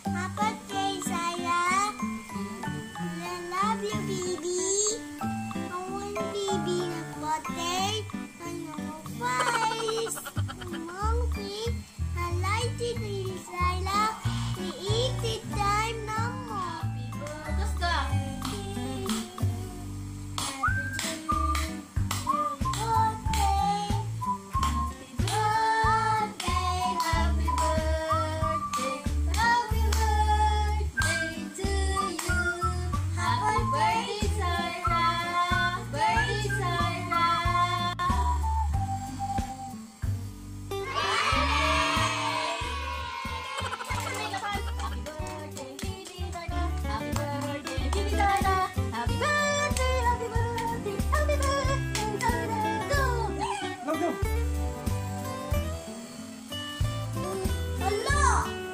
Happy birthday, Sarah. I love you, baby. I want baby na birthday. Ano guys? Monkey. I like it, Sarah. We eat it time na mo. Tapos ka. Hello!